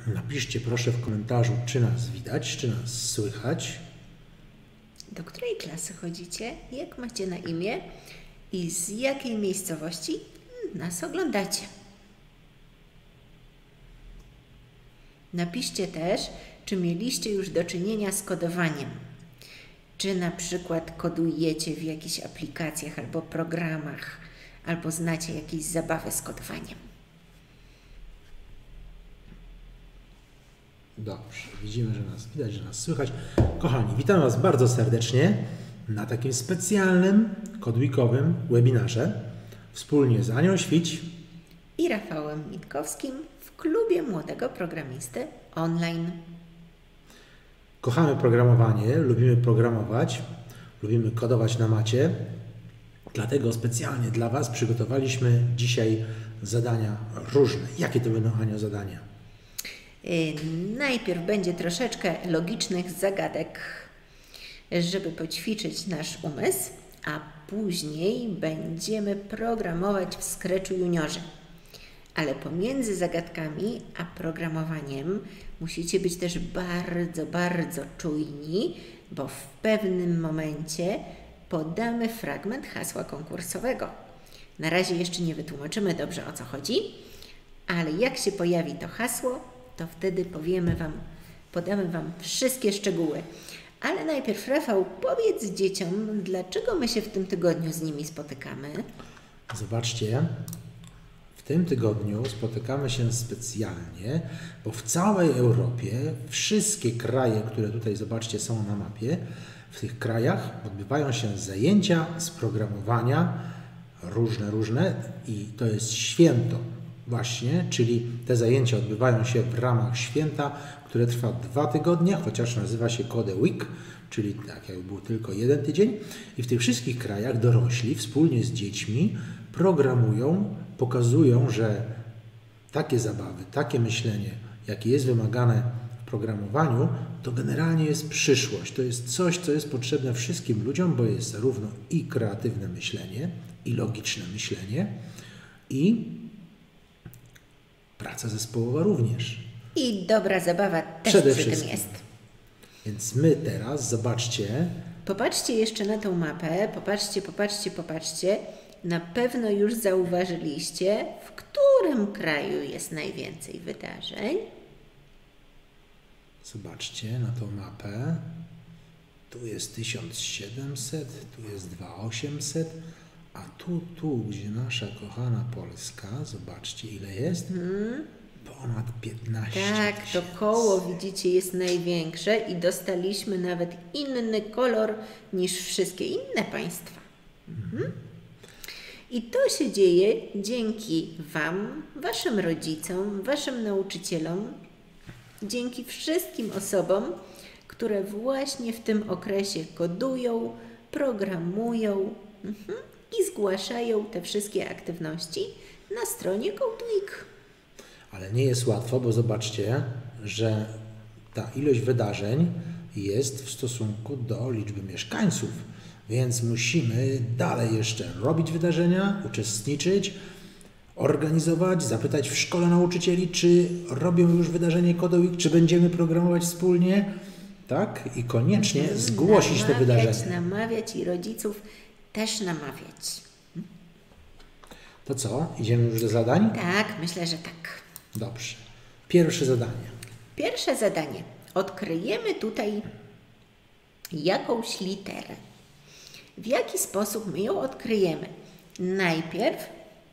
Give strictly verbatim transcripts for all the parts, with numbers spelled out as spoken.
Napiszcie proszę w komentarzu, czy nas widać, czy nas słychać. Do której klasy chodzicie? Jak macie na imię? I z jakiej miejscowości nas oglądacie? Napiszcie też, czy mieliście już do czynienia z kodowaniem. Czy na przykład kodujecie w jakichś aplikacjach albo programach, albo znacie jakieś zabawy z kodowaniem. Dobrze, widzimy, że nas widać, że nas słychać. Kochani, witam Was bardzo serdecznie na takim specjalnym, kodweekowym webinarze wspólnie z Anią Świć i Rafałem Mitkowskim w klubie młodego programisty online. Kochamy programowanie, lubimy programować, lubimy kodować na macie, dlatego specjalnie dla Was przygotowaliśmy dzisiaj zadania różne. Jakie to będą, Anio, zadania? Yy, najpierw będzie troszeczkę logicznych zagadek, żeby poćwiczyć nasz umysł, a później będziemy programować w Scratchu Juniorze. Ale pomiędzy zagadkami a programowaniem musicie być też bardzo, bardzo czujni, bo w pewnym momencie podamy fragment hasła konkursowego. Na razie jeszcze nie wytłumaczymy dobrze, o co chodzi, ale jak się pojawi to hasło, to wtedy powiemy Wam, podamy Wam wszystkie szczegóły. Ale najpierw, Rafał, powiedz dzieciom, dlaczego my się w tym tygodniu z nimi spotykamy? Zobaczcie, w tym tygodniu spotykamy się specjalnie, bo w całej Europie wszystkie kraje, które tutaj, zobaczcie, są na mapie, w tych krajach odbywają się zajęcia z programowania różne, różne i to jest święto właśnie, czyli te zajęcia odbywają się w ramach święta, które trwa dwa tygodnie, chociaż nazywa się Code Week, czyli tak jakby był tylko jeden tydzień i w tych wszystkich krajach dorośli wspólnie z dziećmi programują, pokazują, że takie zabawy, takie myślenie, jakie jest wymagane w programowaniu, to generalnie jest przyszłość. To jest coś, co jest potrzebne wszystkim ludziom, bo jest zarówno i kreatywne myślenie, i logiczne myślenie, i praca zespołowa również. I dobra zabawa też Przede przy wszystkim. tym jest. Więc my teraz, zobaczcie. Popatrzcie jeszcze na tą mapę, popatrzcie, popatrzcie, popatrzcie. Na pewno już zauważyliście, w którym kraju jest najwięcej wydarzeń. Zobaczcie na tą mapę. Tu jest tysiąc siedemset, tu jest dwa tysiące osiemset, a tu, tu, gdzie nasza kochana Polska, zobaczcie, ile jest? Hmm. Ponad piętnaście Tak, to koło, widzicie, jest największe i dostaliśmy nawet inny kolor niż wszystkie inne państwa. Mhm. I to się dzieje dzięki Wam, Waszym rodzicom, Waszym nauczycielom, dzięki wszystkim osobom, które właśnie w tym okresie kodują, programują mhm, i zgłaszają te wszystkie aktywności na stronie CodeWeek. Ale nie jest łatwo, bo zobaczcie, że ta ilość wydarzeń jest w stosunku do liczby mieszkańców. Więc musimy dalej jeszcze robić wydarzenia, uczestniczyć, organizować, zapytać w szkole nauczycieli, czy robią już wydarzenie Code Week, czy będziemy programować wspólnie, tak? I koniecznie zgłosić namawiać, te wydarzenia. Namawiać i rodziców też namawiać. To co? Idziemy już do zadań? Tak, myślę, że tak. Dobrze. Pierwsze zadanie. Pierwsze zadanie. Odkryjemy tutaj jakąś literę. W jaki sposób my ją odkryjemy? Najpierw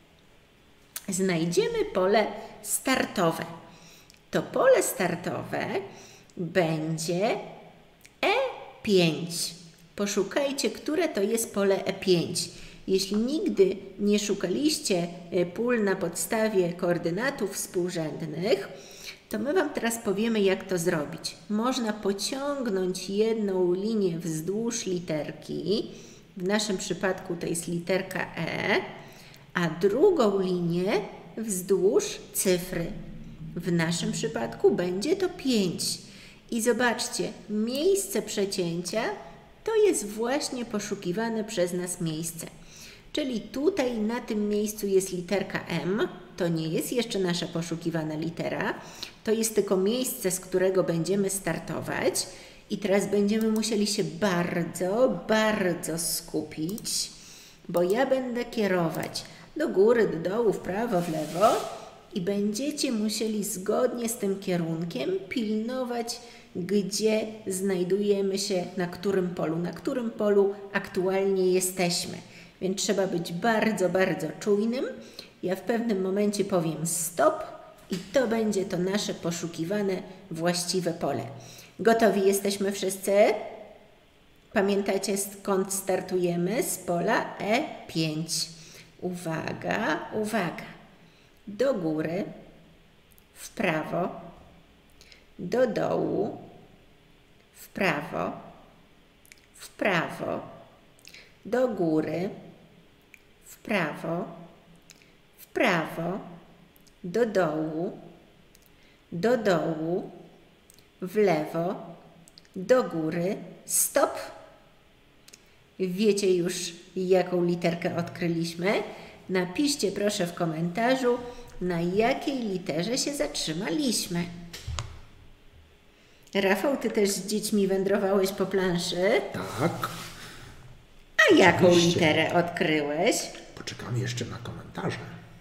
znajdziemy pole startowe. To pole startowe będzie E pięć. Poszukajcie, które to jest pole E pięć. Jeśli nigdy nie szukaliście pól na podstawie koordynatów współrzędnych, to my Wam teraz powiemy, jak to zrobić. Można pociągnąć jedną linię wzdłuż literki, w naszym przypadku to jest literka E, a drugą linię wzdłuż cyfry. W naszym przypadku będzie to pięć. I zobaczcie, miejsce przecięcia to jest właśnie poszukiwane przez nas miejsce. Czyli tutaj na tym miejscu jest literka M. To nie jest jeszcze nasza poszukiwana litera. To jest tylko miejsce, z którego będziemy startować. I teraz będziemy musieli się bardzo, bardzo skupić, bo ja będę kierować do góry, do dołu, w prawo, w lewo i będziecie musieli zgodnie z tym kierunkiem pilnować, gdzie znajdujemy się, na którym polu, na którym polu aktualnie jesteśmy. Więc trzeba być bardzo, bardzo czujnym. Ja w pewnym momencie powiem stop i to będzie to nasze poszukiwane właściwe pole. Gotowi jesteśmy wszyscy? Pamiętacie, skąd startujemy? Z pola E pięć. Uwaga, uwaga. Do góry, w prawo, do dołu, w prawo, w prawo, do góry, w prawo, w prawo, do dołu, do dołu, w lewo, do góry, stop. Wiecie już, jaką literkę odkryliśmy? Napiszcie proszę w komentarzu, na jakiej literze się zatrzymaliśmy. Rafał, ty też z dziećmi wędrowałeś po planszy? Tak. A jaką Oczywiście. literę odkryłeś? Poczekamy jeszcze na komentarze.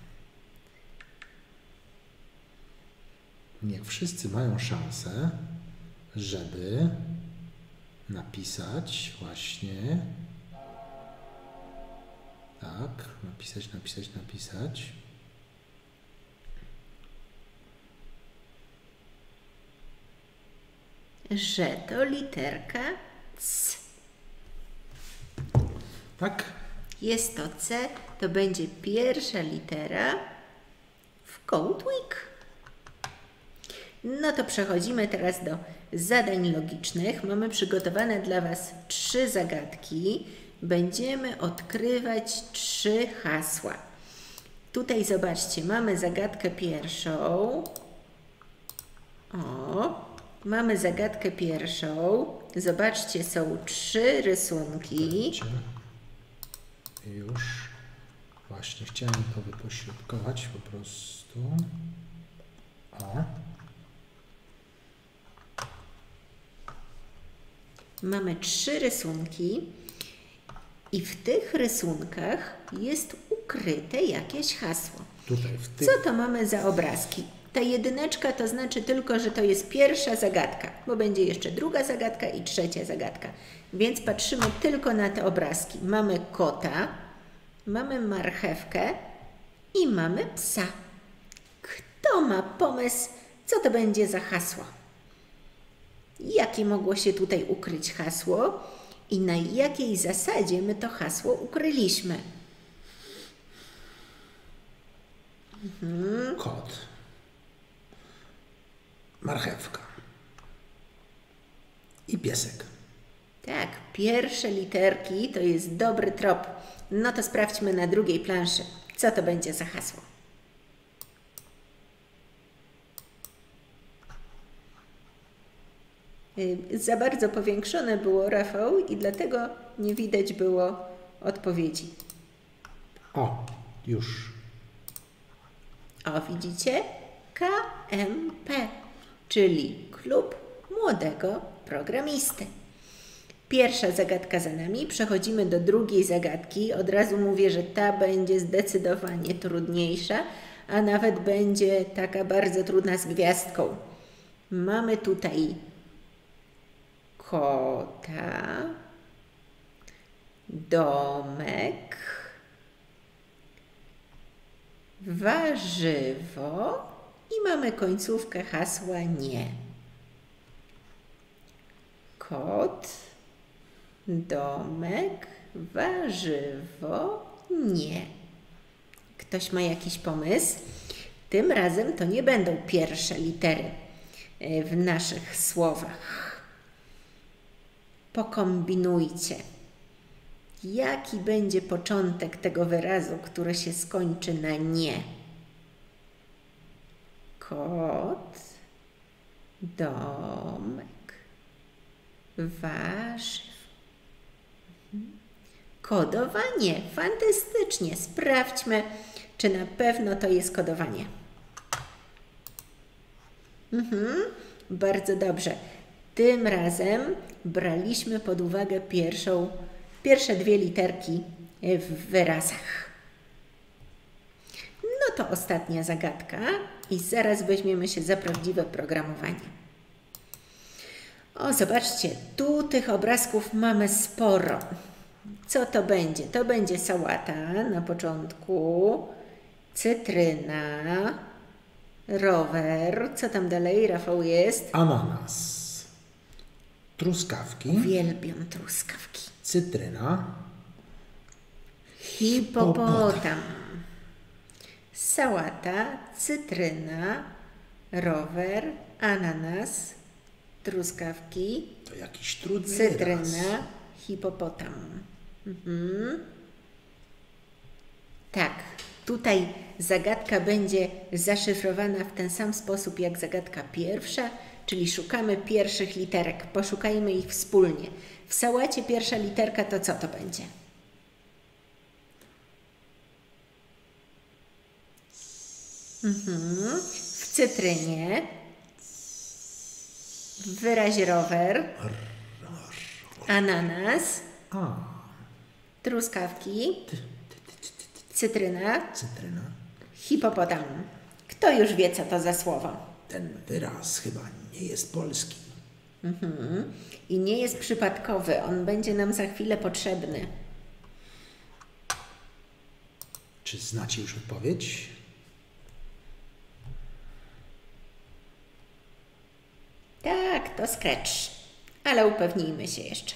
Niech wszyscy mają szansę, żeby napisać właśnie tak, napisać, napisać, napisać. Że to literka C. Tak? Jest to C, to będzie pierwsza litera w Code Week. No to przechodzimy teraz do zadań logicznych. Mamy przygotowane dla Was trzy zagadki. Będziemy odkrywać trzy hasła. Tutaj zobaczcie, mamy zagadkę pierwszą. O, mamy zagadkę pierwszą. Zobaczcie, są trzy rysunki. Już. Właśnie chciałem to wypośrodkować po prostu. O. Mamy trzy rysunki i w tych rysunkach jest ukryte jakieś hasło. Tutaj w tych... Co to mamy za obrazki? Ta jedyneczka to znaczy tylko, że to jest pierwsza zagadka, bo będzie jeszcze druga zagadka i trzecia zagadka. Więc patrzymy tylko na te obrazki. Mamy kota, mamy marchewkę i mamy psa. Kto ma pomysł, co to będzie za hasło? Jakie mogło się tutaj ukryć hasło i na jakiej zasadzie my to hasło ukryliśmy? Mhm. Kot. Marchewka. I piesek. Tak, pierwsze literki to jest dobry trop. No to sprawdźmy na drugiej planszy, co to będzie za hasło. Za bardzo powiększone było, Rafał, i dlatego nie widać było odpowiedzi. O, już. O, widzicie? K M P, czyli Klub Młodego Programisty. Pierwsza zagadka za nami, przechodzimy do drugiej zagadki. Od razu mówię, że ta będzie zdecydowanie trudniejsza, a nawet będzie taka bardzo trudna z gwiazdką. Mamy tutaj kota, domek, warzywo i mamy końcówkę hasła nie. Kot, domek, warzywo, nie. Ktoś ma jakiś pomysł? Tym razem to nie będą pierwsze litery w naszych słowach. Pokombinujcie. Jaki będzie początek tego wyrazu, który się skończy na nie? Kot, domek, warzyw. Kodowanie. Fantastycznie. Sprawdźmy, czy na pewno to jest kodowanie. Mhm. Bardzo dobrze. Tym razem braliśmy pod uwagę pierwszą, pierwsze dwie literki w wyrazach. No to ostatnia zagadka i zaraz weźmiemy się za prawdziwe programowanie. O, zobaczcie, tu tych obrazków mamy sporo. Co to będzie? To będzie sałata na początku, cytryna, rower. Co tam dalej, Rafał, jest? Ananas, truskawki, Uwielbiam truskawki. cytryna, Hipopotam. Sałata, cytryna, rower, ananas, truskawki, to jakiś trudny cytryna, wyraz. hipopotam. Mhm. Tak, tutaj zagadka będzie zaszyfrowana w ten sam sposób jak zagadka pierwsza, czyli szukamy pierwszych literek. Poszukajmy ich wspólnie. W sałacie pierwsza literka to co to będzie? Mhm. W cytrynie, w wyrazie rower, ananas, A, truskawki, cytryna, cytryna. hipopotam. Kto już wie, co to za słowo? Ten wyraz chyba nie jest polski. Mhm. I nie jest przypadkowy, on będzie nam za chwilę potrzebny. Czy znacie już odpowiedź? Tak, to Scratch, ale upewnijmy się jeszcze.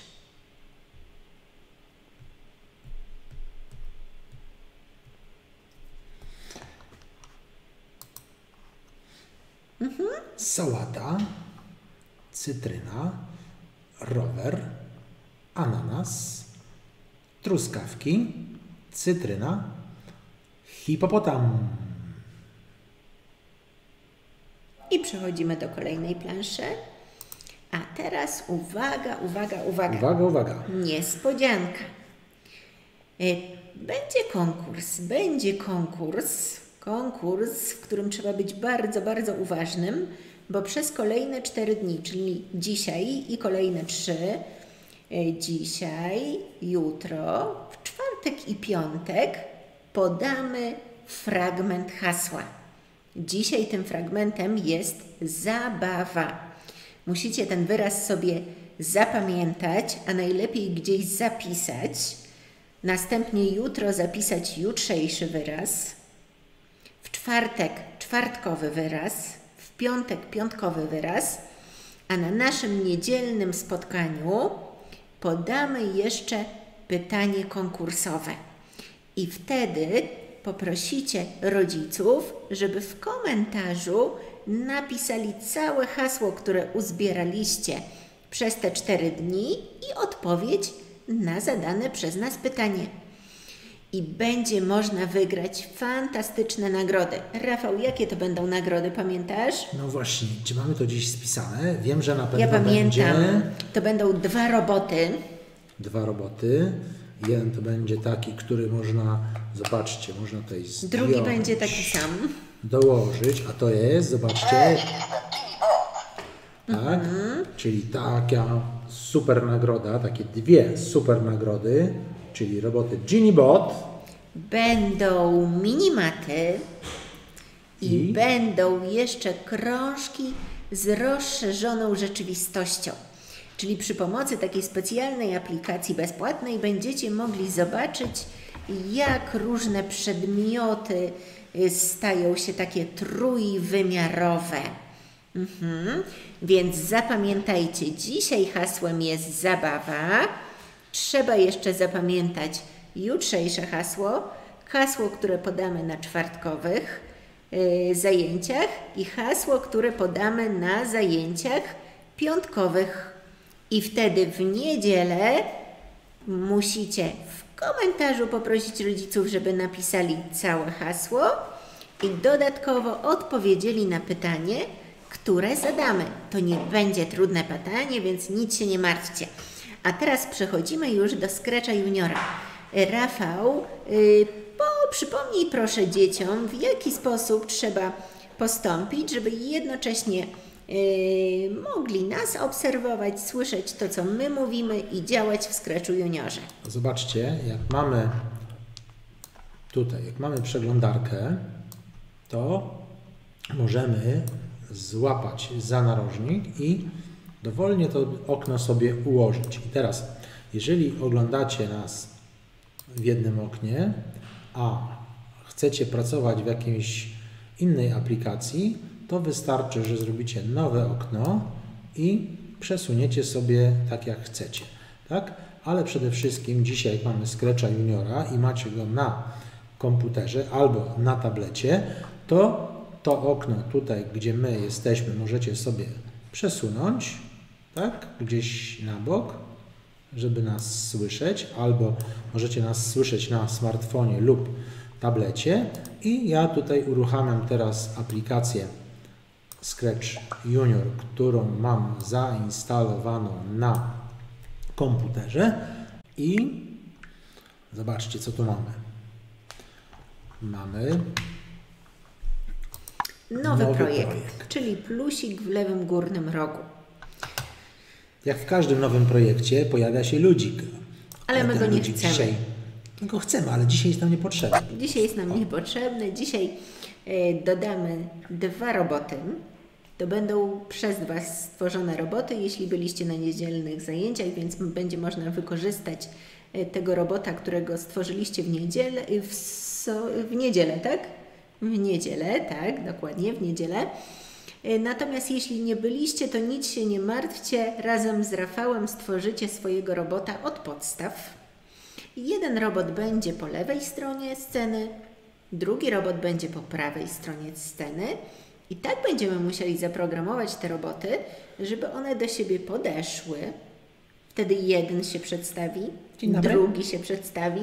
Mhm. Sałata, cytryna, rower, ananas, truskawki, cytryna, hipopotam. I przechodzimy do kolejnej planszy. A teraz uwaga, uwaga, uwaga. Uwaga, uwaga. Niespodzianka. E, Będzie konkurs, będzie konkurs, konkurs, w którym trzeba być bardzo, bardzo uważnym, bo przez kolejne cztery dni, czyli dzisiaj i kolejne trzy, e, dzisiaj, jutro, w czwartek i piątek podamy fragment hasła. Dzisiaj tym fragmentem jest zabawa. Musicie ten wyraz sobie zapamiętać, a najlepiej gdzieś zapisać. Następnie jutro zapisać jutrzejszy wyraz. W czwartek czwartkowy wyraz. W piątek piątkowy wyraz. A na naszym niedzielnym spotkaniu podamy jeszcze pytanie konkursowe. I wtedy poprosicie rodziców, żeby w komentarzu napisali całe hasło, które uzbieraliście przez te cztery dni i odpowiedź na zadane przez nas pytanie. I będzie można wygrać fantastyczne nagrody. Rafał, jakie to będą nagrody, pamiętasz? No właśnie, czy mamy to dziś spisane? Wiem, że na pewno Ja pamiętam. będzie To będą dwa roboty. dwa roboty. Jeden to będzie taki, który można, zobaczcie, można tutaj zdjąć, Drugi będzie taki sam. dołożyć, a to jest, zobaczcie, tak, czyli taka super nagroda, takie dwie super nagrody, czyli roboty GenieBot Będą minimaty i, I? będą jeszcze krążki z rozszerzoną rzeczywistością. Czyli przy pomocy takiej specjalnej aplikacji bezpłatnej będziecie mogli zobaczyć, jak różne przedmioty stają się takie trójwymiarowe. Mhm. Więc zapamiętajcie, dzisiaj hasłem jest zabawa. Trzeba jeszcze zapamiętać jutrzejsze hasło, hasło, które podamy na czwartkowych yy, zajęciach i hasło, które podamy na zajęciach piątkowych. I wtedy w niedzielę musicie w komentarzu poprosić rodziców, żeby napisali całe hasło i dodatkowo odpowiedzieli na pytanie, które zadamy. To nie będzie trudne pytanie, więc nic się nie martwcie. A teraz przechodzimy już do Scratcha Juniora. Rafał, yy, bo przypomnij proszę dzieciom, w jaki sposób trzeba postąpić, żeby jednocześnie yy, mogli nas obserwować, słyszeć to, co my mówimy i działać w Scratchu Juniorze. Zobaczcie, jak mamy tutaj, jak mamy przeglądarkę, to możemy złapać za narożnik i dowolnie to okno sobie ułożyć. I teraz, jeżeli oglądacie nas w jednym oknie, a chcecie pracować w jakiejś innej aplikacji, to wystarczy, że zrobicie nowe okno i przesuniecie sobie tak, jak chcecie. Tak? Ale przede wszystkim dzisiaj, jak mamy Scratcha Juniora i macie go na komputerze albo na tablecie, to to okno tutaj, gdzie my jesteśmy, możecie sobie przesunąć, tak, gdzieś na bok, żeby nas słyszeć, albo możecie nas słyszeć na smartfonie lub tablecie. I ja tutaj uruchamiam teraz aplikację Scratch Junior, którą mam zainstalowaną na komputerze i zobaczcie, co tu mamy. Mamy Nowy, nowy projekt, projekt, czyli plusik w lewym górnym rogu. Jak w każdym nowym projekcie pojawia się ludzik. Ale my ten go nie ludzik chcemy. Dzisiaj, my go chcemy, ale dzisiaj jest nam niepotrzebny. Dzisiaj jest nam niepotrzebny. Dzisiaj e, dodamy dwa roboty. To będą przez Was stworzone roboty, jeśli byliście na niedzielnych zajęciach, więc będzie można wykorzystać e, tego robota, którego stworzyliście w niedzielę, w, so, w niedzielę, tak? W niedzielę, tak, dokładnie, w niedzielę. E, natomiast jeśli nie byliście, to nic się nie martwcie. Razem z Rafałem stworzycie swojego robota od podstaw. Jeden robot będzie po lewej stronie sceny, drugi robot będzie po prawej stronie sceny i tak będziemy musieli zaprogramować te roboty, żeby one do siebie podeszły. Wtedy jeden się przedstawi, Dzień dobry. drugi się przedstawi.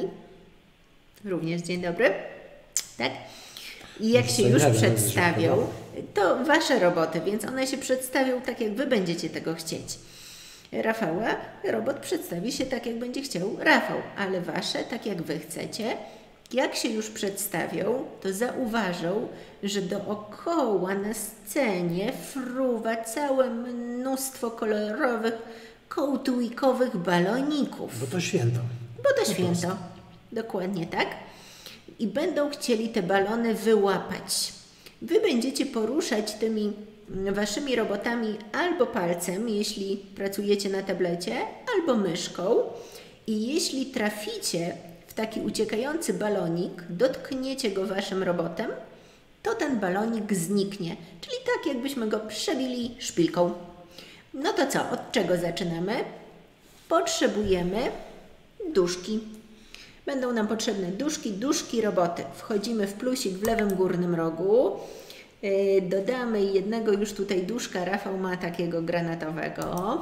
Również dzień dobry. Tak? I jak się już przedstawią, to Wasze roboty, więc one się przedstawią tak, jak Wy będziecie tego chcieć. Rafała robot przedstawi się tak, jak będzie chciał Rafał, ale Wasze tak, jak Wy chcecie. Jak się już przedstawią, to zauważą, że dookoła na scenie fruwa całe mnóstwo kolorowych, kołtułikowych baloników. Bo to święto. Bo to święto. Dokładnie tak. I będą chcieli te balony wyłapać. Wy będziecie poruszać tymi Waszymi robotami albo palcem, jeśli pracujecie na tablecie, albo myszką. I jeśli traficie w taki uciekający balonik, dotkniecie go Waszym robotem, to ten balonik zniknie. Czyli tak, jakbyśmy go przebili szpilką. No to co? Od czego zaczynamy? Potrzebujemy duszki. Będą nam potrzebne duszki, duszki roboty. Wchodzimy w plusik w lewym górnym rogu. Yy, dodamy jednego już tutaj duszka. Rafał ma takiego granatowego.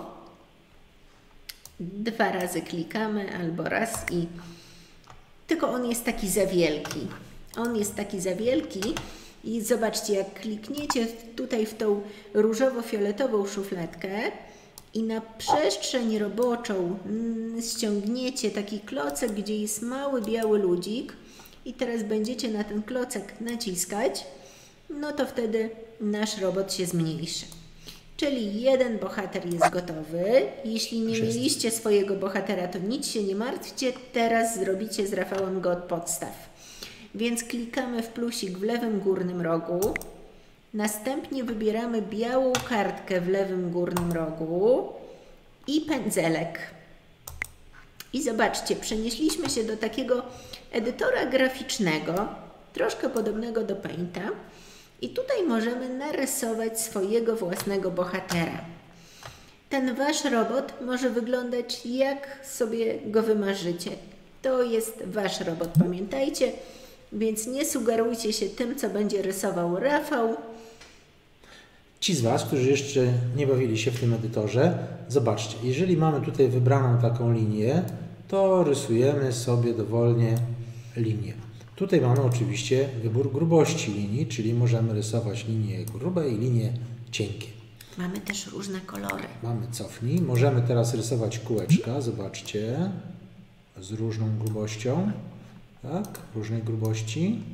Dwa razy klikamy albo raz i... Tylko on jest taki za wielki. On jest taki za wielki i zobaczcie, jak klikniecie tutaj w tą różowo-fioletową szufladkę i na przestrzeń roboczą mm, ściągniecie taki klocek, gdzie jest mały biały ludzik i teraz będziecie na ten klocek naciskać, no to wtedy nasz robot się zmniejszy. Czyli jeden bohater jest gotowy. Jeśli nie mieliście swojego bohatera, to nic się nie martwcie. Teraz zrobicie z Rafałem go od podstaw. Więc klikamy w plusik w lewym górnym rogu. Następnie wybieramy białą kartkę w lewym górnym rogu i pędzelek. I zobaczcie, przenieśliśmy się do takiego edytora graficznego, troszkę podobnego do Painta. I tutaj możemy narysować swojego własnego bohatera. Ten Wasz robot może wyglądać, jak sobie go wymarzycie. To jest Wasz robot, pamiętajcie, więc nie sugerujcie się tym, co będzie rysował Rafał. Ci z Was, którzy jeszcze nie bawili się w tym edytorze, zobaczcie, jeżeli mamy tutaj wybraną taką linię, to rysujemy sobie dowolnie linię. Tutaj mamy oczywiście wybór grubości linii, czyli możemy rysować linie grube i linie cienkie. Mamy też różne kolory. Mamy cofnij. Możemy teraz rysować kółeczka. Zobaczcie. z różną grubością, tak, różnej grubości.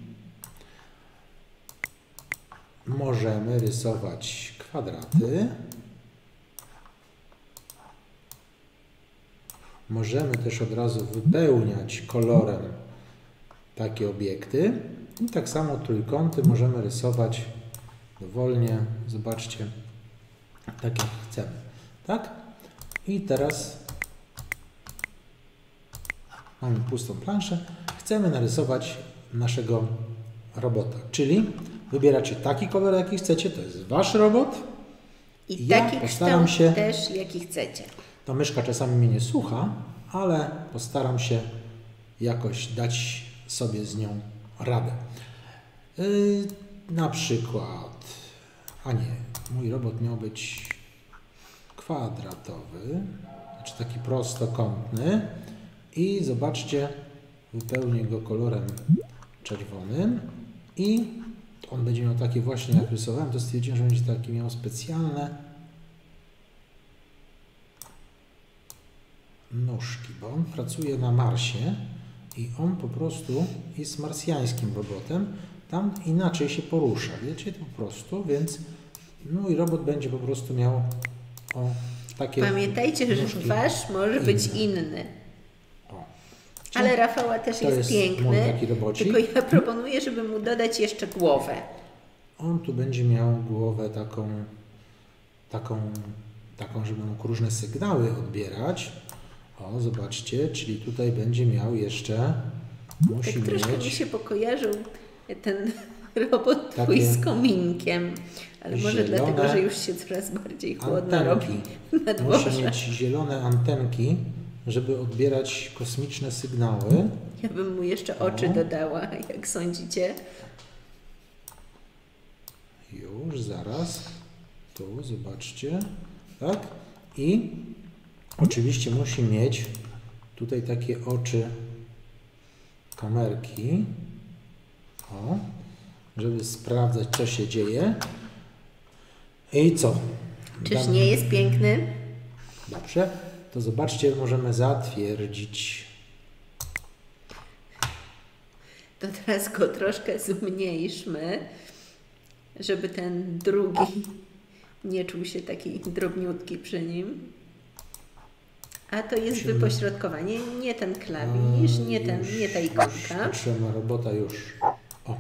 Możemy rysować kwadraty. Możemy też od razu wypełniać kolorem takie obiekty. I tak samo trójkąty możemy rysować dowolnie. Zobaczcie, tak jak chcemy. Tak? I teraz mamy pustą planszę. Chcemy narysować naszego robota, czyli wybieracie taki kolor, jaki chcecie, to jest Wasz robot. I ja taki postaram kształt się, też, jaki chcecie. ta myszka czasami mnie nie słucha, ale postaram się jakoś dać sobie z nią radę. Yy, na przykład, a nie, mój robot miał być kwadratowy, znaczy taki prostokątny i zobaczcie, wypełnię go kolorem czerwonym i on będzie miał takie właśnie, jak rysowałem, to stwierdziłem, że będzie takie miał specjalne nóżki, bo on pracuje na Marsie i on po prostu jest marsjańskim robotem, tam inaczej się porusza, wiecie, po prostu, więc mój robot będzie po prostu miał o takie Pamiętajcie, że Wasz może być inny. O. Ale Rafała też To jest, jest piękny, mój taki robocik. tylko ja proponuję, żeby mu dodać jeszcze głowę. On tu będzie miał głowę taką, taką, taką, żeby mógł różne sygnały odbierać. O, zobaczcie, czyli tutaj będzie miał jeszcze, musi Tak troszkę mieć mi się pokojarzył ten robot takie twój z kominkiem, ale może zielone dlatego, że już się coraz bardziej chłodno robi na Musi dworze. mieć zielone antenki, żeby odbierać kosmiczne sygnały. Ja bym mu jeszcze oczy O. dodała, jak sądzicie. Już, zaraz. Tu, zobaczcie. Tak? I oczywiście musi mieć tutaj takie oczy kamerki. O, żeby sprawdzać, co się dzieje. I co? Czyż Dam- nie jest piękny? Dobrze. To zobaczcie, możemy zatwierdzić. To teraz go troszkę zmniejszmy, żeby ten drugi nie czuł się taki drobniutki przy nim. A to jest Musimy- wypośrodkowanie, nie ten klawisz, nie, ten, Już, nie ta już ikonka. patrzyłem na robota już. O,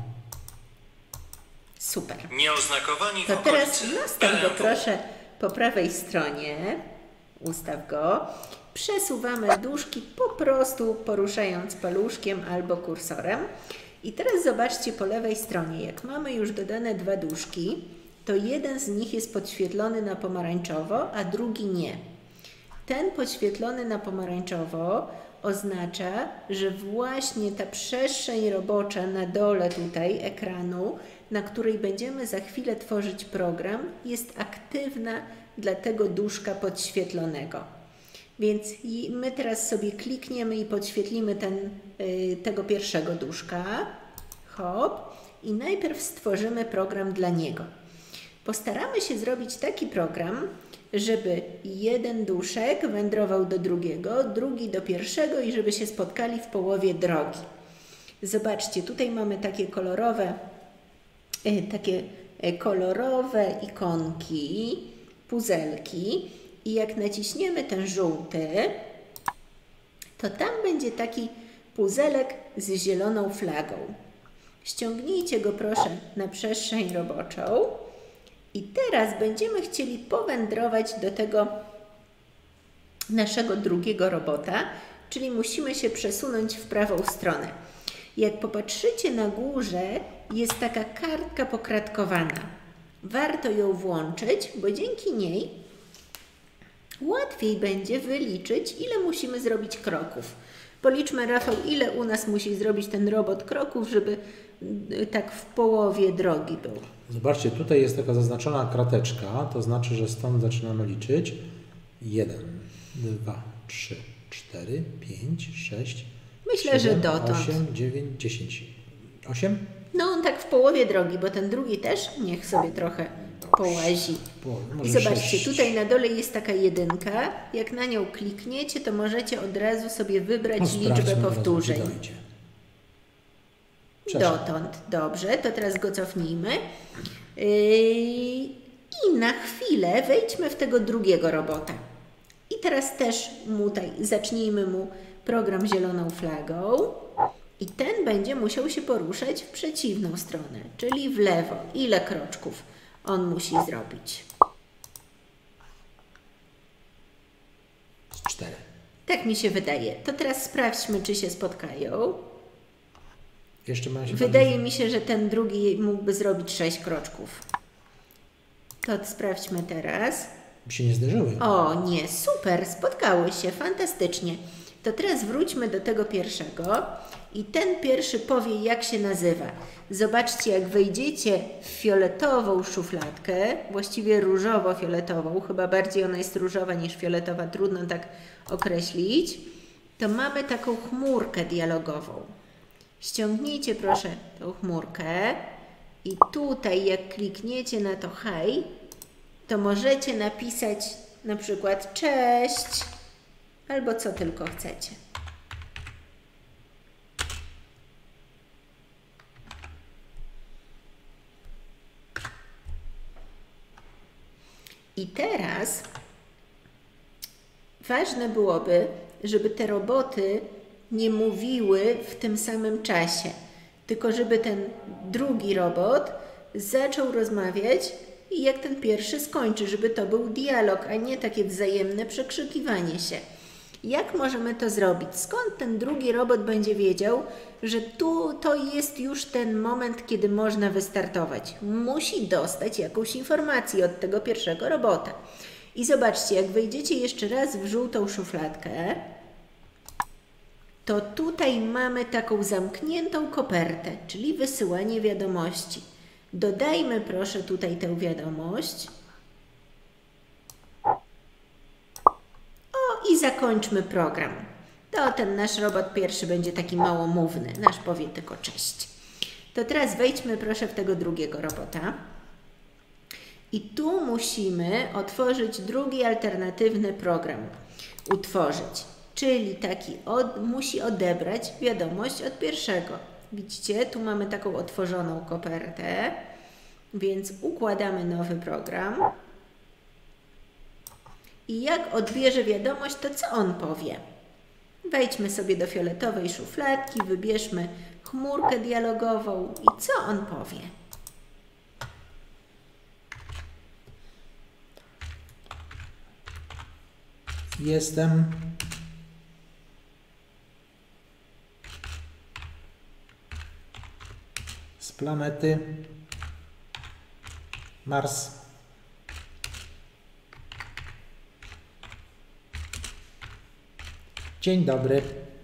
Super. Nieoznakowani w To teraz okolicy nastaw go B M W. proszę po prawej stronie. Ustaw go. Przesuwamy duszki po prostu poruszając paluszkiem albo kursorem. I teraz zobaczcie po lewej stronie, jak mamy już dodane dwa duszki, to jeden z nich jest podświetlony na pomarańczowo, a drugi nie. Ten podświetlony na pomarańczowo oznacza, że właśnie ta przestrzeń robocza na dole tutaj ekranu, na której będziemy za chwilę tworzyć program, jest aktywna dla tego duszka podświetlonego. Więc i my teraz sobie klikniemy i podświetlimy ten, y, tego pierwszego duszka. Hop. I najpierw stworzymy program dla niego. Postaramy się zrobić taki program, żeby jeden duszek wędrował do drugiego, drugi do pierwszego i żeby się spotkali w połowie drogi. Zobaczcie, tutaj mamy takie kolorowe, y, takie y, kolorowe ikonki, puzelki i jak naciśniemy ten żółty, to tam będzie taki puzelek z zieloną flagą. Ściągnijcie go proszę na przestrzeń roboczą i teraz będziemy chcieli powędrować do tego naszego drugiego robota, czyli musimy się przesunąć w prawą stronę. Jak popatrzycie na górze, jest taka kartka pokratkowana. Warto ją włączyć, bo dzięki niej łatwiej będzie wyliczyć, ile musimy zrobić kroków. Policzmy, Rafał, ile u nas musi zrobić ten robot kroków, żeby y, tak w połowie drogi był. zobaczcie, tutaj jest taka zaznaczona krateczka, to znaczy, że stąd zaczynamy liczyć. jeden, dwa, trzy, cztery, pięć, sześć, Myślę, że dotąd. osiem, dziewięć, dziesięć. osiem? No on tak w połowie drogi, bo ten drugi też niech sobie trochę połazi. I zobaczcie, tutaj na dole jest taka jedynka. Jak na nią klikniecie, to możecie od razu sobie wybrać No, liczbę powtórzeń. Przeszedł. Dotąd. Dobrze, to teraz go cofnijmy. Yy, I na chwilę wejdźmy w tego drugiego robota. I teraz też mu tutaj zacznijmy mu program zieloną flagą. I ten będzie musiał się poruszać w przeciwną stronę, czyli w lewo. Ile kroczków on musi zrobić? Cztery. Tak mi się wydaje. To teraz sprawdźmy, czy się spotkają. Jeszcze mają się Wydaje bardziej... mi się, że ten drugi mógłby zrobić sześć kroczków. To sprawdźmy teraz. By się nie zderzyły. O nie, super, spotkały się, fantastycznie. To teraz wróćmy do tego pierwszego i ten pierwszy powie, jak się nazywa. Zobaczcie, jak wejdziecie w fioletową szufladkę, właściwie różowo-fioletową, chyba bardziej ona jest różowa niż fioletowa, trudno tak określić, to mamy taką chmurkę dialogową. Ściągnijcie proszę tą chmurkę i tutaj jak klikniecie na to hej, to możecie napisać na przykład cześć albo co tylko chcecie. I teraz ważne byłoby, żeby te roboty nie mówiły w tym samym czasie, tylko żeby ten drugi robot zaczął rozmawiać i jak ten pierwszy skończy, żeby to był dialog, a nie takie wzajemne przekrzykiwanie się. Jak możemy to zrobić? Skąd ten drugi robot będzie wiedział, że tu to jest już ten moment, kiedy można wystartować? Musi dostać jakąś informację od tego pierwszego robota. I zobaczcie, jak wejdziecie jeszcze raz w żółtą szufladkę, to tutaj mamy taką zamkniętą kopertę, czyli wysyłanie wiadomości. Dodajmy proszę tutaj tę wiadomość. O i zakończmy program. To ten nasz robot pierwszy będzie taki małomówny, nasz powie tylko cześć. To teraz wejdźmy proszę w tego drugiego robota. I tu musimy otworzyć drugi alternatywny program. Utworzyć, czyli taki od, musi odebrać wiadomość od pierwszego. Widzicie, tu mamy taką otworzoną kopertę, więc układamy nowy program. I jak odbierze wiadomość, to co on powie? Wejdźmy sobie do fioletowej szufladki, wybierzmy chmurkę dialogową i co on powie? Jestem. Z planety Mars. Dzień dobry.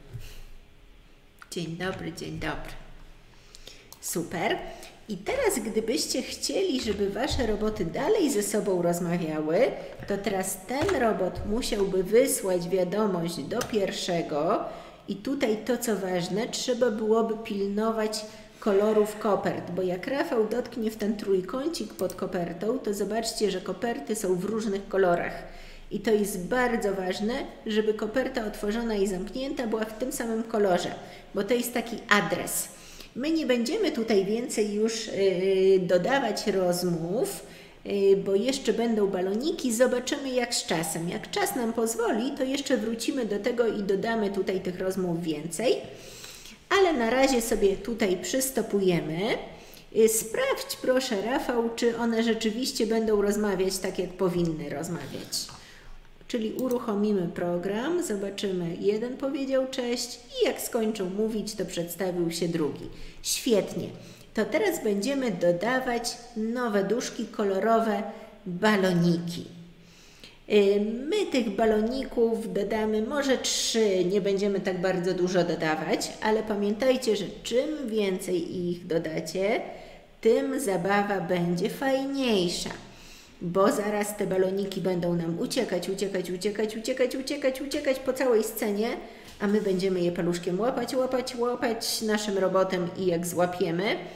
Dzień dobry, dzień dobry. Super. I teraz gdybyście chcieli, żeby wasze roboty dalej ze sobą rozmawiały, to teraz ten robot musiałby wysłać wiadomość do pierwszego i tutaj to co ważne, trzeba byłoby pilnować kolorów kopert, bo jak Rafał dotknie w ten trójkącik pod kopertą, to zobaczcie, że koperty są w różnych kolorach. I to jest bardzo ważne, żeby koperta otworzona i zamknięta była w tym samym kolorze, bo to jest taki adres. My nie będziemy tutaj więcej już yy, dodawać rozmów, yy, bo jeszcze będą baloniki. Zobaczymy jak z czasem. Jak czas nam pozwoli, to jeszcze wrócimy do tego i dodamy tutaj tych rozmów więcej. Ale na razie sobie tutaj przystopujemy. Yy, sprawdź proszę Rafał, czy one rzeczywiście będą rozmawiać tak jak powinny rozmawiać. Czyli uruchomimy program, zobaczymy, jeden powiedział cześć i jak skończył mówić, to przedstawił się drugi. Świetnie. To teraz będziemy dodawać nowe duszki kolorowe, baloniki. My tych baloników dodamy może trzy, nie będziemy tak bardzo dużo dodawać, ale pamiętajcie, że czym więcej ich dodacie, tym zabawa będzie fajniejsza. Bo zaraz te baloniki będą nam uciekać, uciekać, uciekać, uciekać, uciekać, uciekać po całej scenie, a my będziemy je paluszkiem łapać, łapać, łapać naszym robotem i jak złapiemy,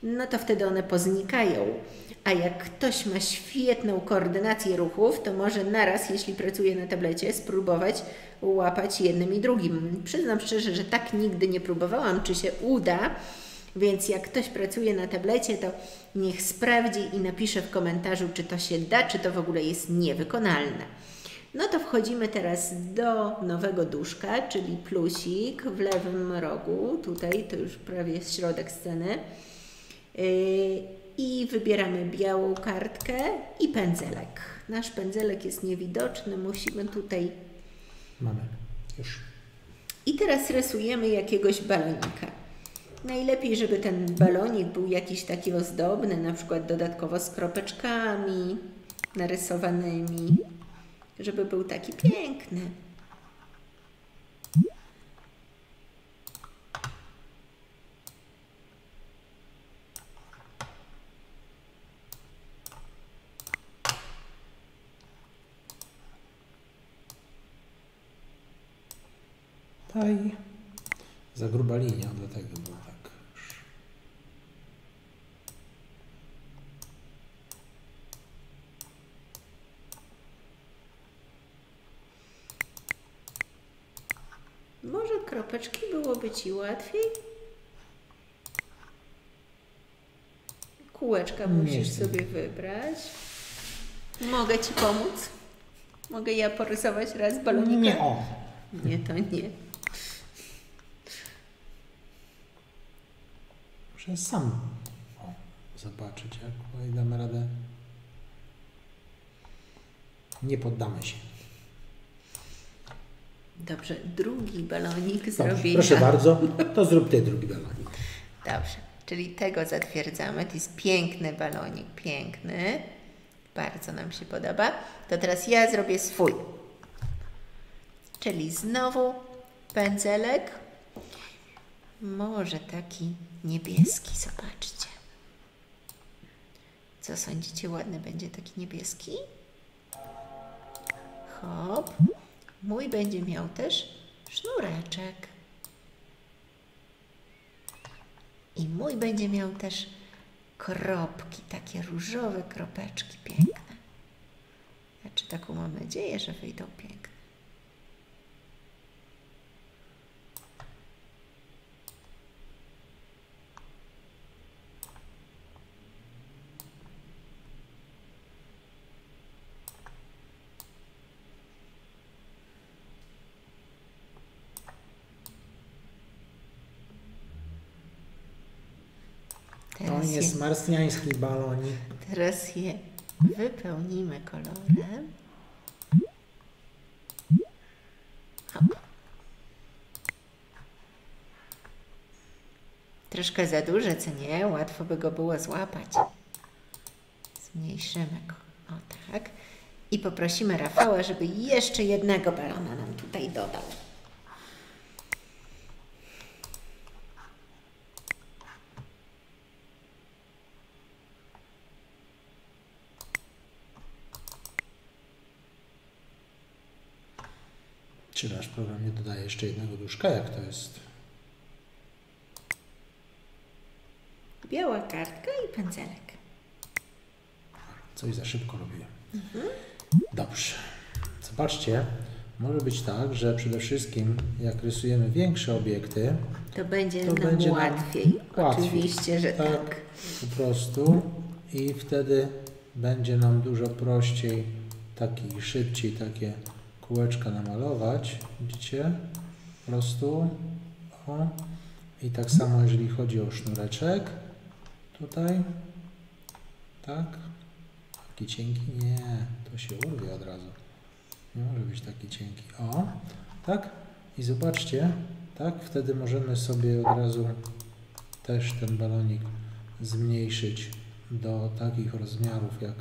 no to wtedy one poznikają. A jak ktoś ma świetną koordynację ruchów, to może naraz, jeśli pracuje na tablecie, spróbować łapać jednym i drugim. Przyznam szczerze, że tak nigdy nie próbowałam, czy się uda, więc jak ktoś pracuje na tablecie, to niech sprawdzi i napisze w komentarzu, czy to się da, czy to w ogóle jest niewykonalne. No to wchodzimy teraz do nowego duszka, czyli plusik w lewym rogu, tutaj to już prawie środek sceny. Yy, I wybieramy białą kartkę i pędzelek. Nasz pędzelek jest niewidoczny, musimy tutaj... Mamy, już. I teraz rysujemy jakiegoś balonika. Najlepiej, żeby ten balonik był jakiś taki ozdobny, na przykład dodatkowo z kropeczkami narysowanymi, żeby był taki piękny. Taj. Za gruba linia, dlatego było tak. Może kropeczki byłoby Ci łatwiej? Kółeczka musisz sobie wybrać. Mogę Ci pomóc? Mogę ja porysować raz balonika? Nie, o. Nie, to nie. Muszę sam o, zobaczyć, jak tutaj damy radę. Nie poddamy się. Dobrze, drugi balonik Dobrze, zrobię proszę ja. bardzo, to zrób Ty drugi balonik. Dobrze, czyli tego zatwierdzamy. To jest piękny balonik, piękny. Bardzo nam się podoba. To teraz ja zrobię swój. Czyli znowu pędzelek. Może taki niebieski, zobaczcie. Co sądzicie, ładny będzie taki niebieski? Hop. Mój będzie miał też sznureczek. I mój będzie miał też kropki, takie różowe kropeczki piękne. Znaczy taką mam nadzieję, że wyjdą piękne. To jest marsjański balonik. Teraz je wypełnimy kolorem. Hop. Troszkę za duże, co nie? Łatwo by go było złapać. Zmniejszymy go. O tak. I poprosimy Rafała, żeby jeszcze jednego balona nam tutaj dodał. Czy nasz program nie dodaje jeszcze jednego duszka? Jak to jest? Biała kartka i pędzelek. Coś za szybko robiłem. Mhm. Dobrze. Zobaczcie, może być tak, że przede wszystkim jak rysujemy większe obiekty, to będzie to nam będzie łatwiej. Nam łatwiej. Oczywiście, że tak. tak. Po prostu i wtedy będzie nam dużo prościej taki szybciej takie kółeczka namalować. Widzicie? Po prostu. O. I tak samo jeżeli chodzi o sznureczek. Tutaj. Tak. Taki cienki? Nie. To się urwie od razu. Nie może być taki cienki. O. Tak. I zobaczcie. Tak. Wtedy możemy sobie od razu też ten balonik zmniejszyć do takich rozmiarów, jak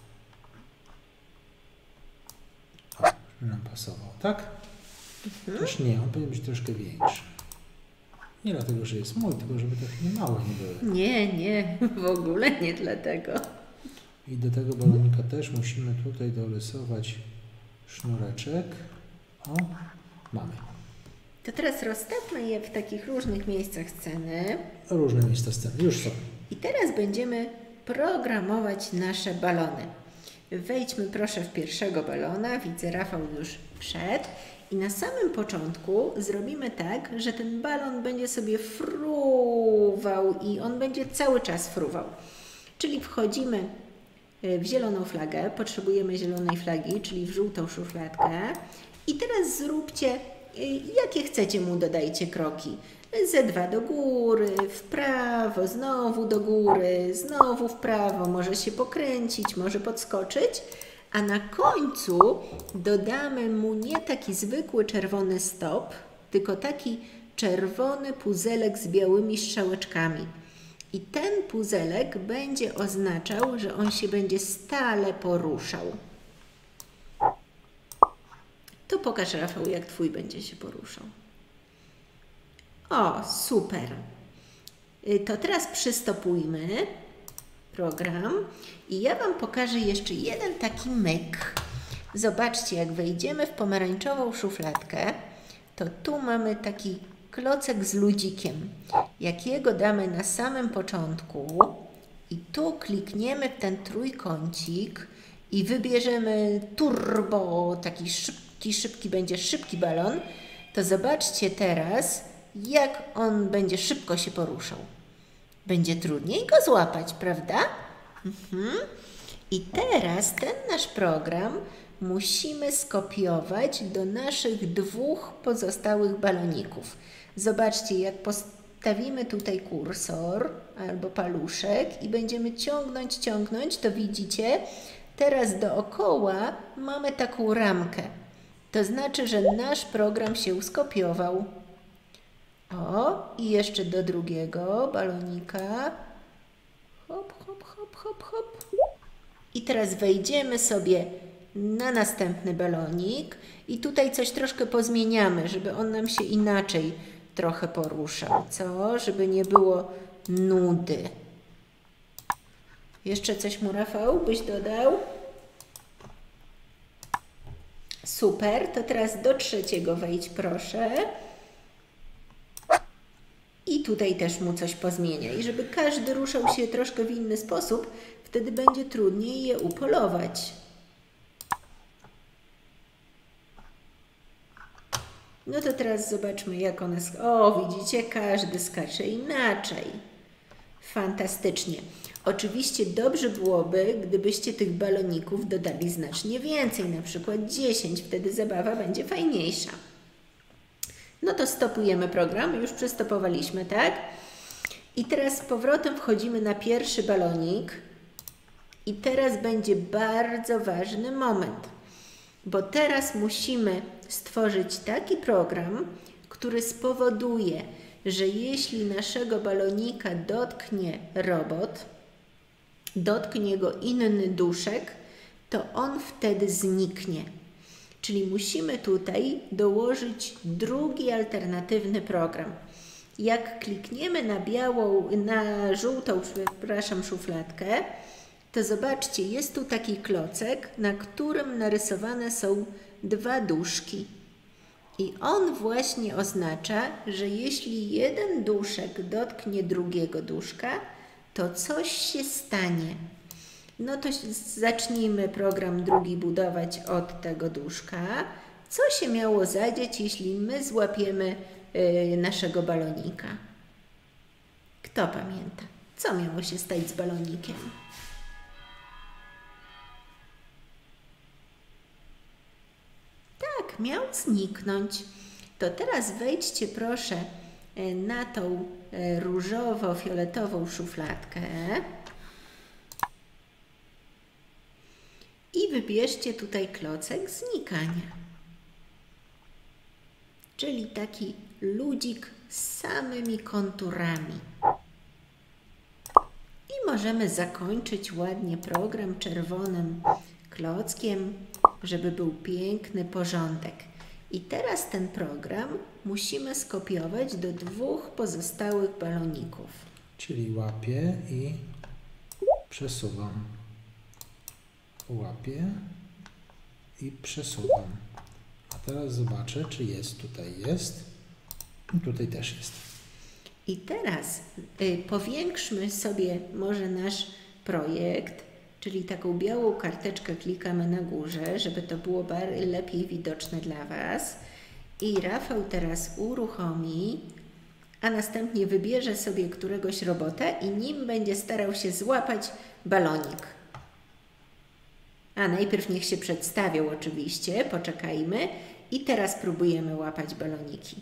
nam pasował, tak? Mhm. Też nie, on powinien być troszkę większy. Nie dlatego, że jest mój, tylko żeby takie nie małe nie były. Nie, nie, w ogóle nie dlatego. I do tego balonika też musimy tutaj dorysować sznureczek. O, mamy. To teraz rozstawmy je w takich różnych miejscach sceny. Różne miejsca sceny, już są. I teraz będziemy programować nasze balony. Wejdźmy proszę w pierwszego balona. Widzę, Rafał już wszedł. I na samym początku zrobimy tak, że ten balon będzie sobie fruwał i on będzie cały czas fruwał. Czyli wchodzimy w zieloną flagę, potrzebujemy zielonej flagi, czyli w żółtą szufladkę. I teraz zróbcie, jakie chcecie mu dodajcie kroki. ze dwa do góry, w prawo, znowu do góry, znowu w prawo, może się pokręcić, może podskoczyć, a na końcu dodamy mu nie taki zwykły czerwony stop, tylko taki czerwony puzelek z białymi strzałeczkami. I ten puzelek będzie oznaczał, że on się będzie stale poruszał. To pokaż, Rafał, jak twój będzie się poruszał. O, super. To teraz przystopujmy program i ja Wam pokażę jeszcze jeden taki myk. Zobaczcie, jak wejdziemy w pomarańczową szufladkę, to tu mamy taki klocek z ludzikiem, jakiego damy na samym początku i tu klikniemy w ten trójkącik i wybierzemy turbo, taki szybki, szybki będzie szybki balon, to zobaczcie teraz, jak on będzie szybko się poruszał. Będzie trudniej go złapać, prawda? Mhm. I teraz ten nasz program musimy skopiować do naszych dwóch pozostałych baloników. Zobaczcie, jak postawimy tutaj kursor albo paluszek i będziemy ciągnąć, ciągnąć, to widzicie, teraz dookoła mamy taką ramkę. To znaczy, że nasz program się skopiował. O, i jeszcze do drugiego balonika. Hop, hop, hop, hop, hop. I teraz wejdziemy sobie na następny balonik i tutaj coś troszkę pozmieniamy, żeby on nam się inaczej trochę poruszał, co? Żeby nie było nudy. Jeszcze coś mu, Rafał, byś dodał? Super, to teraz do trzeciego wejdź, proszę. I tutaj też mu coś pozmieniaj, żeby każdy ruszał się troszkę w inny sposób, wtedy będzie trudniej je upolować. No to teraz zobaczmy, jak one... O, widzicie, każdy skacze inaczej. Fantastycznie. Oczywiście dobrze byłoby, gdybyście tych baloników dodali znacznie więcej, na przykład dziesięć, wtedy zabawa będzie fajniejsza. No to stopujemy program, już przystopowaliśmy, tak? I teraz z powrotem wchodzimy na pierwszy balonik i teraz będzie bardzo ważny moment, bo teraz musimy stworzyć taki program, który spowoduje, że jeśli naszego balonika dotknie robot, dotknie go inny duszek, to on wtedy zniknie. Czyli musimy tutaj dołożyć drugi alternatywny program. Jak klikniemy na białą, na żółtą, przepraszam, szufladkę, to zobaczcie, jest tu taki klocek, na którym narysowane są dwa duszki. I on właśnie oznacza, że jeśli jeden duszek dotknie drugiego duszka, to coś się stanie. No to zacznijmy program drugi budować od tego duszka. Co się miało zadzieć, jeśli my złapiemy yy, naszego balonika? Kto pamięta? Co miało się stać z balonikiem? Tak, miał zniknąć. To teraz wejdźcie proszę na tą różowo-fioletową szufladkę. I wybierzcie tutaj klocek znikania. Czyli taki ludzik z samymi konturami. I możemy zakończyć ładnie program czerwonym klockiem, żeby był piękny porządek. I teraz ten program musimy skopiować do dwóch pozostałych baloników. Czyli łapię i przesuwam. Łapię i przesuwam. A teraz zobaczę, czy jest tutaj, jest. I tutaj też jest. I teraz y, powiększmy sobie może nasz projekt, czyli taką białą karteczkę klikamy na górze, żeby to było lepiej widoczne dla Was. I Rafał teraz uruchomi, a następnie wybierze sobie któregoś robota i nim będzie starał się złapać balonik. A najpierw niech się przedstawią oczywiście, poczekajmy. I teraz próbujemy łapać baloniki.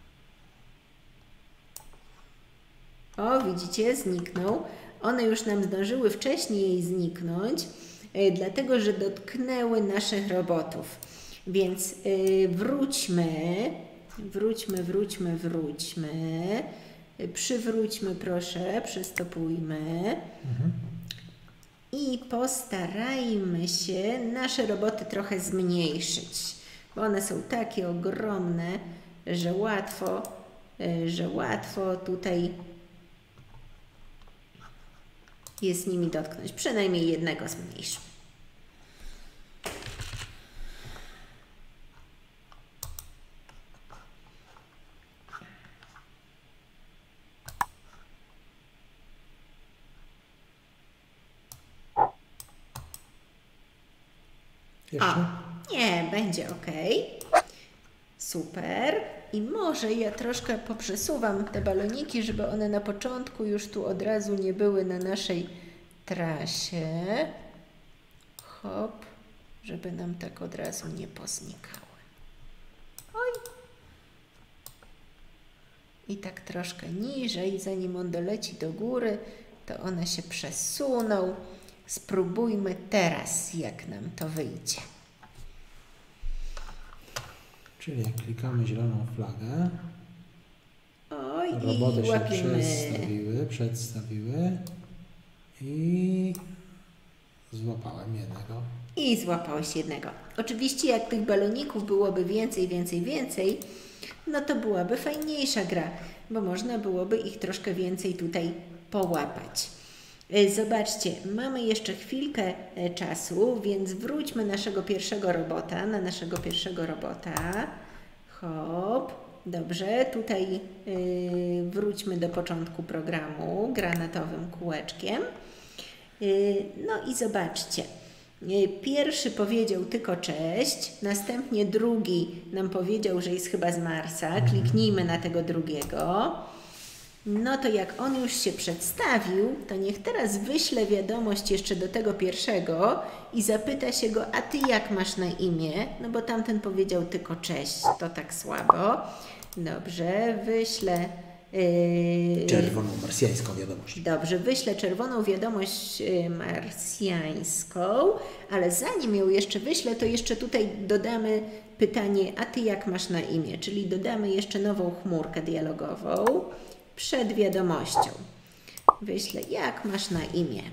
O, widzicie, zniknął. One już nam zdążyły wcześniej zniknąć, yy, dlatego że dotknęły naszych robotów. Więc yy, wróćmy, wróćmy, wróćmy, wróćmy. Yy, przywróćmy proszę, przystopujmy. Mhm. I postarajmy się nasze roboty trochę zmniejszyć, bo one są takie ogromne, że łatwo, że łatwo tutaj jest nimi dotknąć. Przynajmniej jednego zmniejszmy. Jeszcze? O, nie, będzie ok. Super. I może ja troszkę poprzesuwam te baloniki, żeby one na początku już tu od razu nie były na naszej trasie. Hop, żeby nam tak od razu nie poznikały. Oj. I tak troszkę niżej, zanim on doleci do góry, to one się przesuną. Spróbujmy teraz, jak nam to wyjdzie. Czyli jak klikamy zieloną flagę, Oj, roboty i się łapiemy. przedstawiły, przedstawiły i złapałem jednego. I złapałeś jednego. Oczywiście jak tych baloników byłoby więcej, więcej, więcej, no to byłaby fajniejsza gra, bo można byłoby ich troszkę więcej tutaj połapać. Zobaczcie, mamy jeszcze chwilkę czasu, więc wróćmy naszego pierwszego robota, na naszego pierwszego robota. Hop, dobrze, tutaj yy, wróćmy do początku programu granatowym kółeczkiem. Yy, no i zobaczcie, yy, pierwszy powiedział tylko cześć, następnie drugi nam powiedział, że jest chyba z Marsa. Kliknijmy na tego drugiego. No to jak on już się przedstawił, to niech teraz wyśle wiadomość jeszcze do tego pierwszego i zapyta się go, a ty jak masz na imię? No bo tamten powiedział tylko cześć, to tak słabo. Dobrze, wyślę... Yy, czerwoną marsjańską wiadomość. Dobrze, wyślę czerwoną wiadomość yy, marsjańską, ale zanim ją jeszcze wyślę, to jeszcze tutaj dodamy pytanie, a ty jak masz na imię? Czyli dodamy jeszcze nową chmurkę dialogową. Przed wiadomością. Wyślę, jak masz na imię.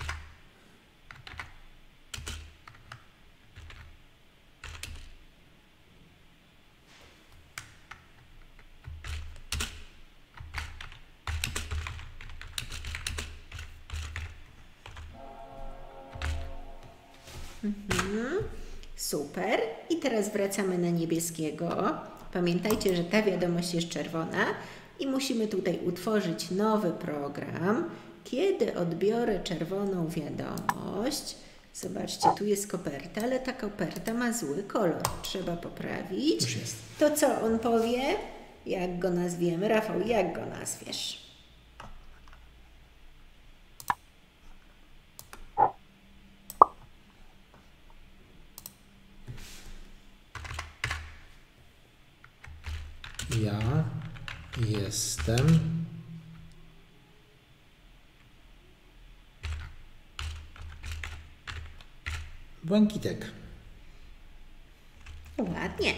Mhm. Super. I teraz wracamy na niebieskiego. Pamiętajcie, że ta wiadomość jest czerwona. I musimy tutaj utworzyć nowy program. Kiedy odbiorę czerwoną wiadomość, zobaczcie, tu jest koperta, ale ta koperta ma zły kolor. Trzeba poprawić. Już jest. To co on powie? Jak go nazwiemy? Rafał, jak go nazwiesz? Ja jestem Błękitek. Ładnie.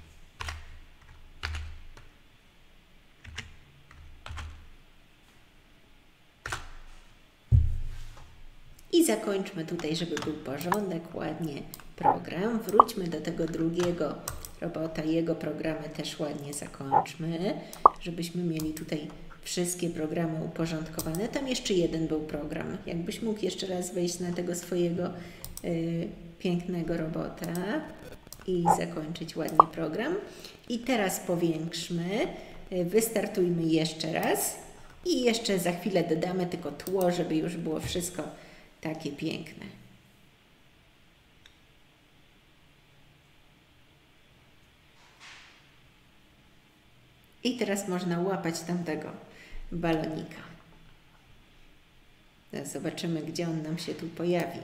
I zakończmy tutaj, żeby był porządek, ładnie program. Wróćmy do tego drugiego robota, jego programy też ładnie zakończmy, żebyśmy mieli tutaj wszystkie programy uporządkowane. Tam jeszcze jeden był program. Jakbyś mógł jeszcze raz wejść na tego swojego y, pięknego robota i zakończyć ładnie program. I teraz powiększmy. wystartujmy jeszcze raz i jeszcze za chwilę dodamy tylko tło, żeby już było wszystko takie piękne. I teraz można łapać tamtego balonika. Teraz zobaczymy, gdzie on nam się tu pojawi.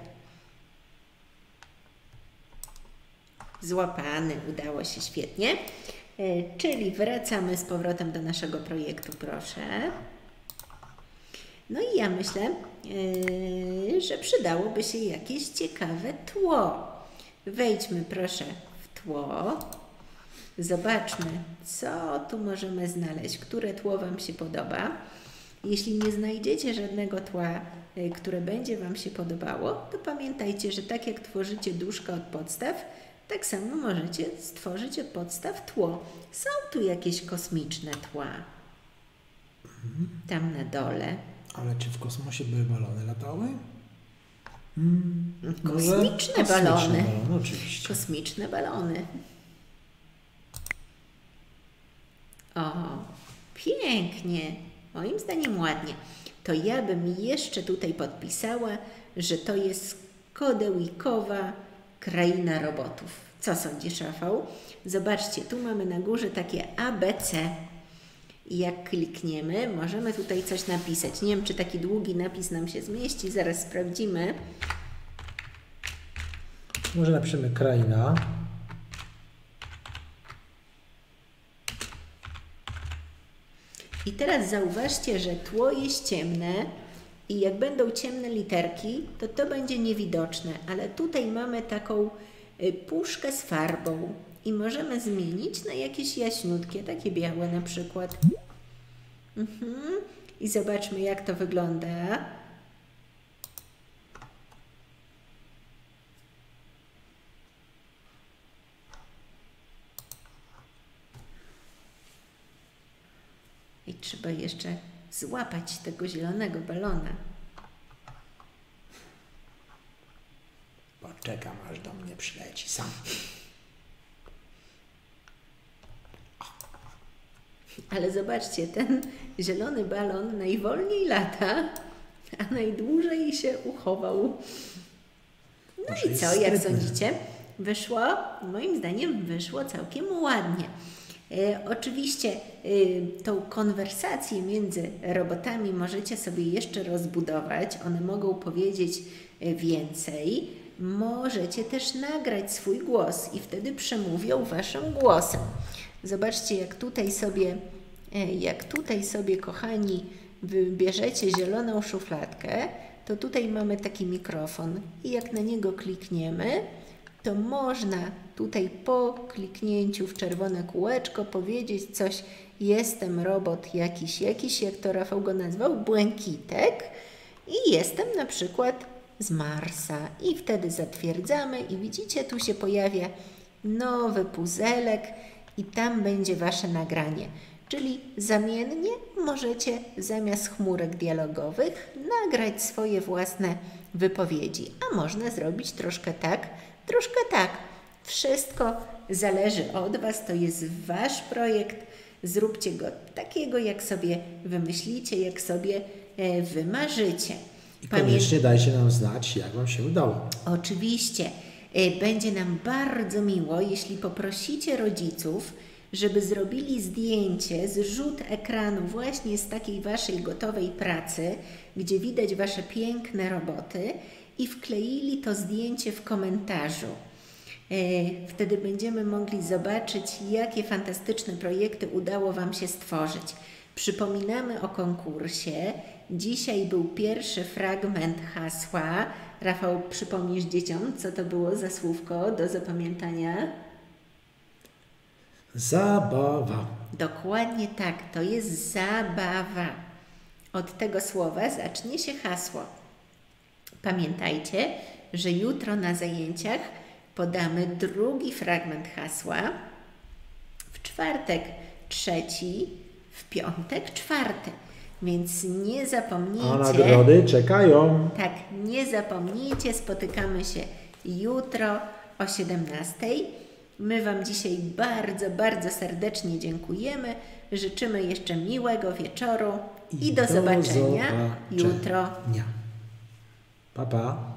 Złapany, udało się świetnie. E, czyli wracamy z powrotem do naszego projektu, proszę. No i ja myślę, e, że przydałoby się jakieś ciekawe tło. Wejdźmy proszę w tło. Zobaczmy, co tu możemy znaleźć, które tło Wam się podoba. Jeśli nie znajdziecie żadnego tła, które będzie Wam się podobało, to pamiętajcie, że tak jak tworzycie duszka od podstaw, tak samo możecie stworzyć od podstaw tło. Są tu jakieś kosmiczne tła. Tam na dole. Ale czy w kosmosie były balony latały? Hmm, kosmiczne, kosmiczne balony. balony. Oczywiście. Kosmiczne balony. O, pięknie. Moim zdaniem ładnie. To ja bym jeszcze tutaj podpisała, że to jest Kodełikowa kraina robotów. Co sądzisz, Rafał? Zobaczcie, tu mamy na górze takie A B C. I jak klikniemy, możemy tutaj coś napisać. Nie wiem, czy taki długi napis nam się zmieści. Zaraz sprawdzimy. Może napiszemy kraina. I teraz zauważcie, że tło jest ciemne i jak będą ciemne literki, to to będzie niewidoczne, ale tutaj mamy taką puszkę z farbą i możemy zmienić na jakieś jaśniutkie, takie białe na przykład. Mhm. I zobaczmy, jak to wygląda. I trzeba jeszcze złapać tego zielonego balona. Poczekam, aż do mnie przyleci sam. Ale zobaczcie, ten zielony balon najwolniej lata, a najdłużej się uchował. No Może i co, jak sądzicie? Wyszło? Moim zdaniem wyszło całkiem ładnie. E, oczywiście e, tą konwersację między robotami możecie sobie jeszcze rozbudować. One mogą powiedzieć e, więcej. Możecie też nagrać swój głos i wtedy przemówią waszym głosem. Zobaczcie, jak tutaj sobie, e, jak tutaj sobie, kochani, wybierzecie zieloną szufladkę, to tutaj mamy taki mikrofon i jak na niego klikniemy, to można tutaj po kliknięciu w czerwone kółeczko powiedzieć coś, jestem robot jakiś, jakiś, jak to Rafał go nazwał, Błękitek i jestem na przykład z Marsa i wtedy zatwierdzamy i widzicie, tu się pojawia nowy puzelek i tam będzie wasze nagranie. Czyli zamiennie możecie zamiast chmurek dialogowych nagrać swoje własne wypowiedzi, a można zrobić troszkę tak, troszkę tak. Wszystko zależy od was, to jest wasz projekt. Zróbcie go takiego, jak sobie wymyślicie, jak sobie e, wymarzycie. I koniecznie dajcie nam znać, jak wam się udało. Oczywiście. E, będzie nam bardzo miło, jeśli poprosicie rodziców, żeby zrobili zdjęcie, zrzut ekranu właśnie z takiej waszej gotowej pracy, gdzie widać wasze piękne roboty i wkleili to zdjęcie w komentarzu. Wtedy będziemy mogli zobaczyć, jakie fantastyczne projekty udało wam się stworzyć. Przypominamy o konkursie. Dzisiaj był pierwszy fragment hasła. Rafał, przypomnisz dzieciom, co to było za słówko do zapamiętania? Zabawa. Dokładnie tak, to jest zabawa. Od tego słowa zacznie się hasło. Pamiętajcie, że jutro na zajęciach podamy drugi fragment hasła, w czwartek trzeci, w piątek czwarty. Więc nie zapomnijcie. A nagrody czekają. Tak, nie zapomnijcie, spotykamy się jutro o siedemnastej. My Wam dzisiaj bardzo, bardzo serdecznie dziękujemy. Życzymy jeszcze miłego wieczoru i, I do, do zobaczenia, zobaczenia jutro. Pa, pa.